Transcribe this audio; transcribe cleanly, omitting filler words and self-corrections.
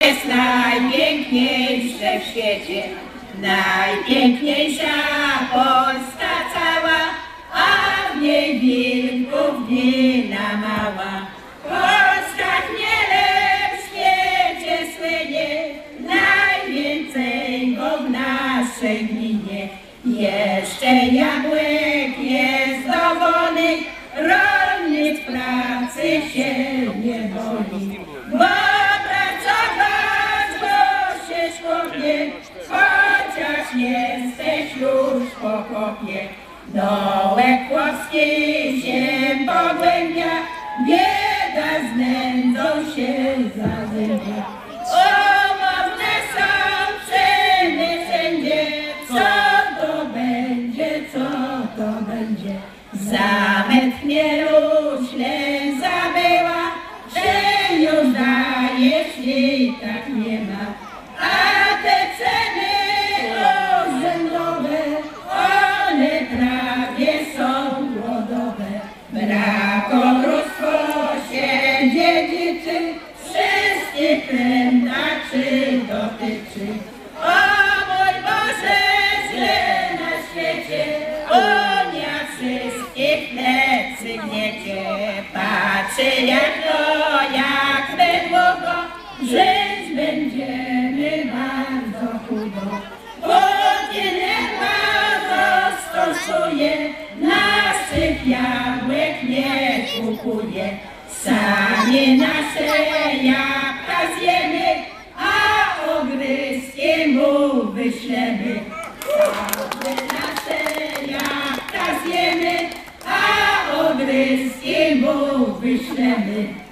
Jest najpiękniejsze w świecie, najpiękniejsza Polska cała, a w niej wilków gmina mała. Polska chmielem w świecie słynie, najwięcej go w naszej gminie. Jeszcze jabłek jest dowolny, rolnik w pracy się nie boi, bo pracować go się szkopie, chociaż jesteś już po kopie. Dołek chłopski się pogłębia, bieda z nędzą się zazębia. Omowne są ceny wszędzie, co to będzie, co to będzie. Zamek chmielu ślę zabyła, że już daje, jeśli tak nie ma. A te ceny urzędowe, one prawie są głodowe. Brakowróstwo się dziedziczy, wszystkich krętaczy dotyczy. O mój Boże, źle na świecie, Unia wszystkich plecy gniecie. Patrzy jak długo żyć będziemy bardzo chudo. Póki nerwa dostosuje, naszych jabłek nie kupuje. Sami nasze jabłka zjemy, a ogryzki mu wyślemy. Sami nasze jabłka zjemy, a ogryzki mu wyślemy.